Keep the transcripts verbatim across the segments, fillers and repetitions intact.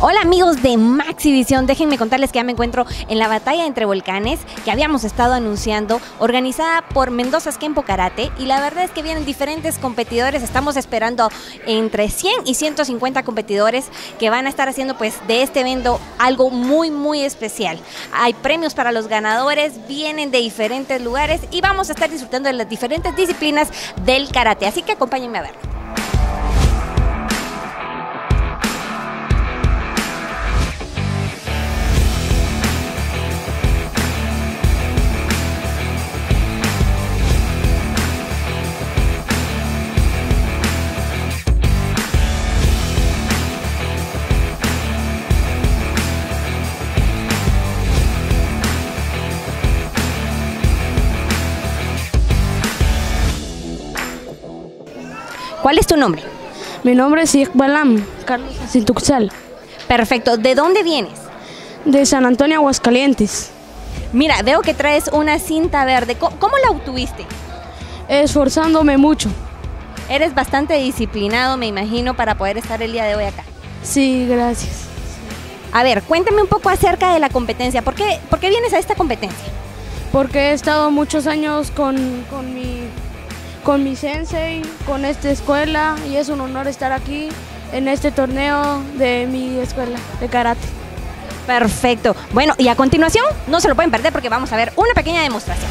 Hola amigos de Maxivisión, déjenme contarles que ya me encuentro en la batalla entre volcanes que habíamos estado anunciando, organizada por Mendoza's Kenpo Karate, y la verdad es que vienen diferentes competidores. Estamos esperando entre cien y ciento cincuenta competidores que van a estar haciendo pues de este evento algo muy muy especial. Hay premios para los ganadores, vienen de diferentes lugares y vamos a estar disfrutando de las diferentes disciplinas del karate, así que acompáñenme a verlo. ¿Cuál es tu nombre? Mi nombre es Iqbalam Carlos Sintuxal. Perfecto. ¿De dónde vienes? De San Antonio, Aguascalientes. Mira, veo que traes una cinta verde. ¿Cómo, cómo la obtuviste? Esforzándome mucho. Eres bastante disciplinado, me imagino, para poder estar el día de hoy acá. Sí, gracias. A ver, cuéntame un poco acerca de la competencia. ¿Por qué, por qué vienes a esta competencia? Porque he estado muchos años con, con mi... con mi sensei, con esta escuela, y es un honor estar aquí en este torneo de mi escuela de karate. Perfecto. Bueno, y a continuación no se lo pueden perder porque vamos a ver una pequeña demostración.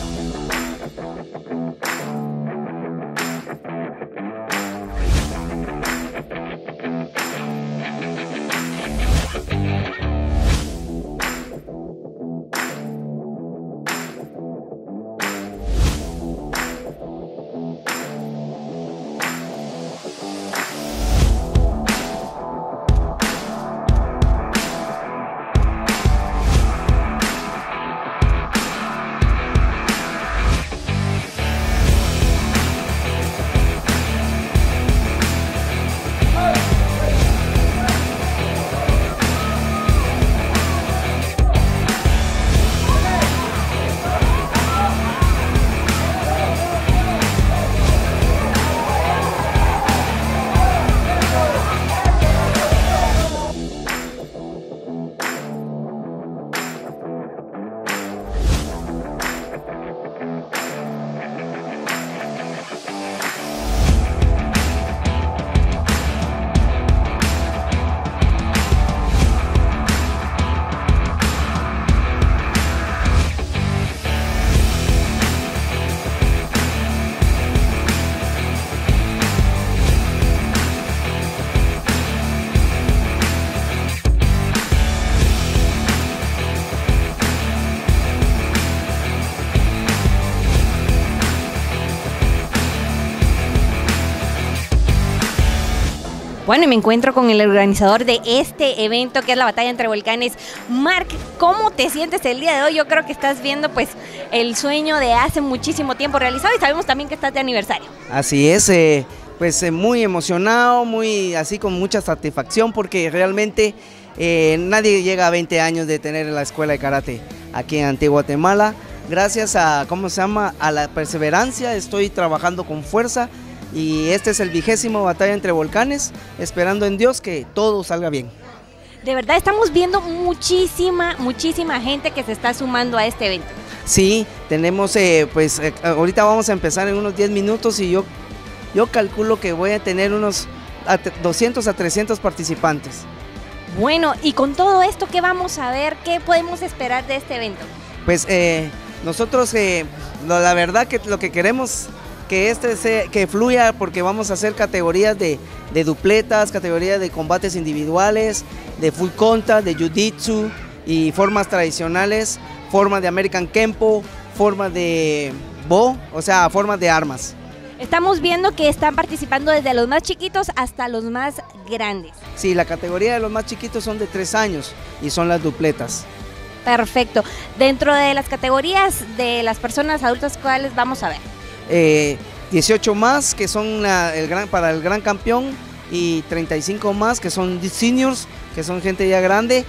Bueno, y me encuentro con el organizador de este evento, que es la batalla entre volcanes. Mark, ¿cómo te sientes el día de hoy? Yo creo que estás viendo pues el sueño de hace muchísimo tiempo realizado, y sabemos también que estás de aniversario. Así es, eh, pues eh, muy emocionado, muy así con mucha satisfacción, porque realmente eh, nadie llega a veinte años de tener la escuela de karate aquí en Antigua Guatemala. Gracias a, ¿cómo se llama?, a la perseverancia, estoy trabajando con fuerza. Y este es el vigésimo batalla entre volcanes, esperando en Dios que todo salga bien. De verdad estamos viendo muchísima, muchísima gente que se está sumando a este evento. Sí, tenemos, eh, pues eh, ahorita vamos a empezar en unos diez minutos y yo, yo calculo que voy a tener unos doscientos a trescientos participantes. Bueno, y con todo esto, ¿qué vamos a ver? ¿Qué podemos esperar de este evento? Pues eh, nosotros, eh, lo, la verdad que lo que queremos... que este se, que fluya, porque vamos a hacer categorías de, de dupletas, categorías de combates individuales, de full contact, de jiu-jitsu y formas tradicionales, formas de American Kenpo, formas de bo, o sea, formas de armas. Estamos viendo que están participando desde los más chiquitos hasta los más grandes. Sí, la categoría de los más chiquitos son de tres años y son las dupletas. Perfecto. Dentro de las categorías de las personas adultas, ¿cuáles vamos a ver? Eh, dieciocho más, que son la, el gran, para el gran campeón, y treinta y cinco más, que son seniors, que son gente ya grande,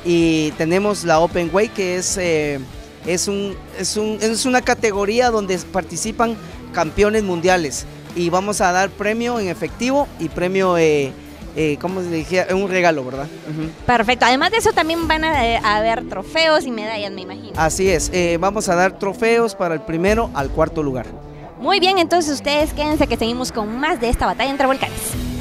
y tenemos la Open Weight, que es, eh, es, un, es, un, es una categoría donde participan campeones mundiales, y vamos a dar premio en efectivo y premio eh, eh, como se dije, un regalo, ¿verdad? Uh-huh. Perfecto, además de eso también van a, eh, a haber trofeos y medallas, me imagino. Así es, eh, vamos a dar trofeos para el primero al cuarto lugar. Muy bien, entonces ustedes quédense que seguimos con más de esta batalla entre volcanes.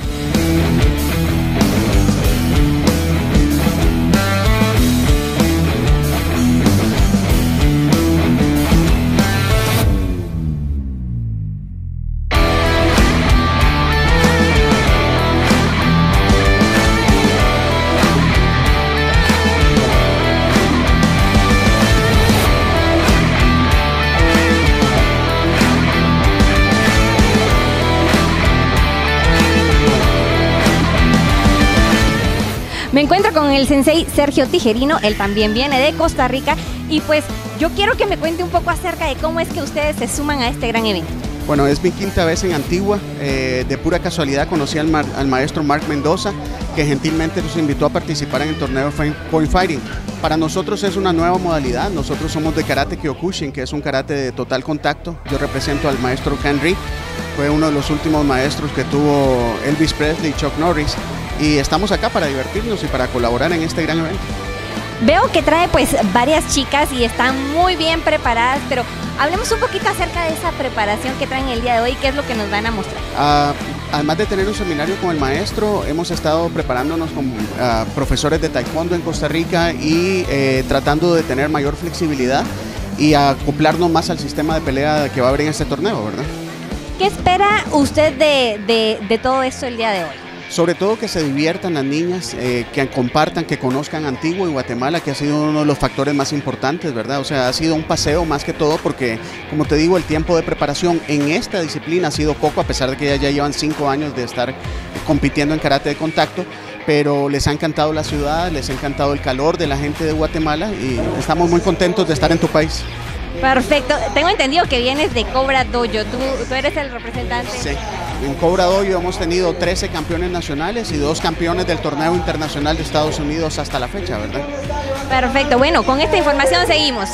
Me encuentro con el sensei Sergio Tijerino, él también viene de Costa Rica y pues yo quiero que me cuente un poco acerca de cómo es que ustedes se suman a este gran evento. Bueno, es mi quinta vez en Antigua, eh, de pura casualidad conocí al, mar, al maestro Mark Mendoza, que gentilmente nos invitó a participar en el torneo Point Fighting. Para nosotros es una nueva modalidad, nosotros somos de Karate Kyokushin, que es un karate de total contacto. Yo represento al maestro Ken Ree, fue uno de los últimos maestros que tuvo Elvis Presley y Chuck Norris, y estamos acá para divertirnos y para colaborar en este gran evento. Veo que trae pues varias chicas y están muy bien preparadas, pero hablemos un poquito acerca de esa preparación que traen el día de hoy, qué es lo que nos van a mostrar. Uh, además de tener un seminario con el maestro, hemos estado preparándonos con uh, profesores de taekwondo en Costa Rica y eh, tratando de tener mayor flexibilidad y acoplarnos más al sistema de pelea que va a haber en este torneo, ¿verdad? ¿Qué espera usted de, de, de todo esto el día de hoy? Sobre todo que se diviertan las niñas, eh, que compartan, que conozcan Antigua y Guatemala, que ha sido uno de los factores más importantes, ¿verdad? O sea, ha sido un paseo más que todo porque, como te digo, el tiempo de preparación en esta disciplina ha sido poco, a pesar de que ya, ya llevan cinco años de estar compitiendo en karate de contacto, pero les ha encantado la ciudad, les ha encantado el calor de la gente de Guatemala y estamos muy contentos de estar en tu país. Perfecto, tengo entendido que vienes de Cobra Dojo, ¿tú, tú eres el representante? Sí, en Cobra Dojo hemos tenido trece campeones nacionales y dos campeones del torneo internacional de Estados Unidos hasta la fecha, ¿verdad? Perfecto, bueno, con esta información seguimos.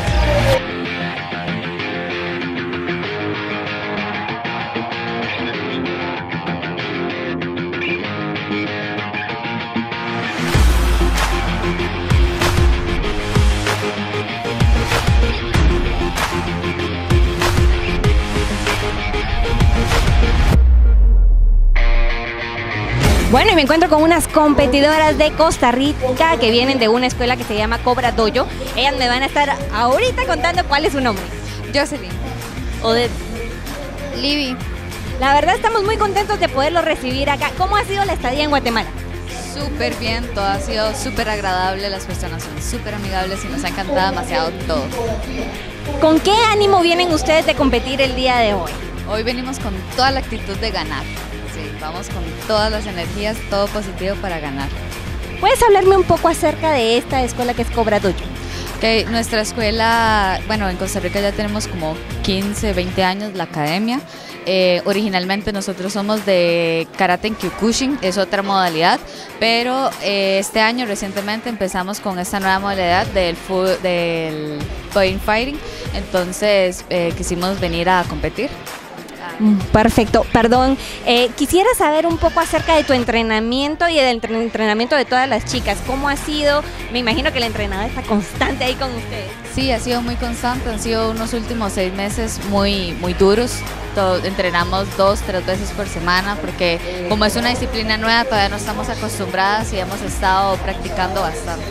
Bueno, y me encuentro con unas competidoras de Costa Rica que vienen de una escuela que se llama Cobra Dojo. Ellas me van a estar ahorita contando cuál es su nombre. Jocelyn. Odette. Libby. La verdad estamos muy contentos de poderlo recibir acá. ¿Cómo ha sido la estadía en Guatemala? Súper bien, todo ha sido súper agradable, las personas son súper amigables y nos ha encantado demasiado todo. ¿Con qué ánimo vienen ustedes de competir el día de hoy? Hoy venimos con toda la actitud de ganar. Sí, vamos con todas las energías, todo positivo para ganar. ¿Puedes hablarme un poco acerca de esta escuela que es Cobra Dojo? Okay, nuestra escuela, bueno, en Costa Rica ya tenemos como quince, veinte años la academia. Eh, originalmente nosotros somos de Karate en Kyokushin, es otra modalidad, pero eh, este año recientemente empezamos con esta nueva modalidad del, del Point Fighting, entonces eh, quisimos venir a competir. Perfecto, perdón, eh, quisiera saber un poco acerca de tu entrenamiento y del entrenamiento de todas las chicas. ¿Cómo ha sido? Me imagino que el entrenador está constante ahí con ustedes. Sí, ha sido muy constante, han sido unos últimos seis meses muy, muy duros. Todo, entrenamos dos, tres veces por semana porque como es una disciplina nueva todavía no estamos acostumbradas y hemos estado practicando bastante.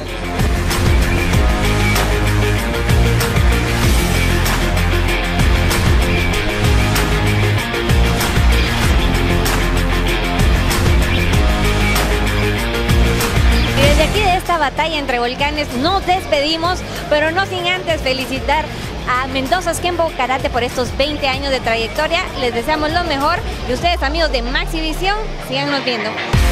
Desde aquí de esta batalla entre volcanes nos despedimos, pero no sin antes felicitar a Mendoza Kempo Karate por estos veinte años de trayectoria. Les deseamos lo mejor y ustedes, amigos de Maxivisión, síganos viendo.